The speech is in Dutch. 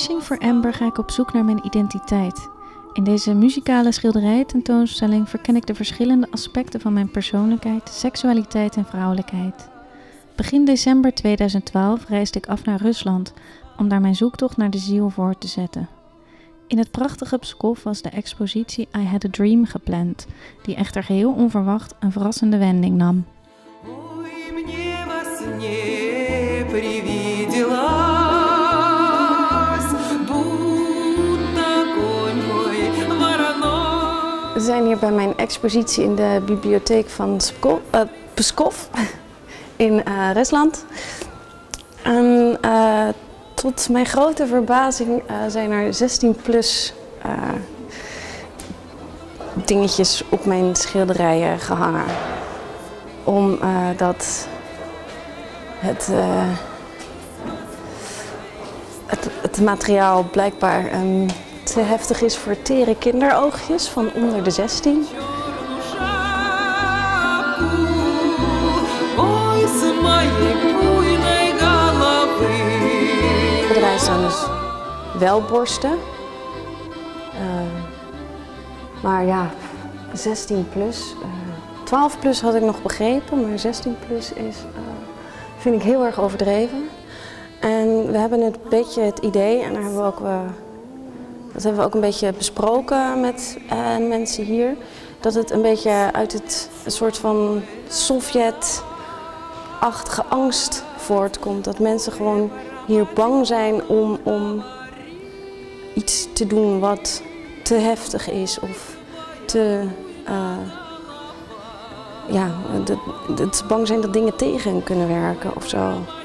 Searching for Amber ga ik op zoek naar mijn identiteit. In deze muzikale schilderij-tentoonstelling verken ik de verschillende aspecten van mijn persoonlijkheid, seksualiteit en vrouwelijkheid. Begin december 2012 reisde ik af naar Rusland om daar mijn zoektocht naar de ziel voort te zetten. In het prachtige Pskov was de expositie I Had a Dream gepland, die echter geheel onverwacht een verrassende wending nam. We zijn hier bij mijn expositie in de bibliotheek van Pskov in Rusland. En tot mijn grote verbazing zijn er 16+ dingetjes op mijn schilderijen gehangen. Omdat het materiaal blijkbaar te heftig is voor tere kinderoogjes van onder de 16. Er staan dus wel borsten, maar ja, 16+. 12+ had ik nog begrepen, maar 16+ vind ik heel erg overdreven. En we hebben een beetje het idee, en daar hebben we ook, dat hebben we ook een beetje besproken met mensen hier, dat het een beetje uit een soort van Sovjet-achtige angst voortkomt. Dat mensen gewoon hier bang zijn om iets te doen wat te heftig is of te... dat ze bang zijn dat dingen tegen hen kunnen werken of zo.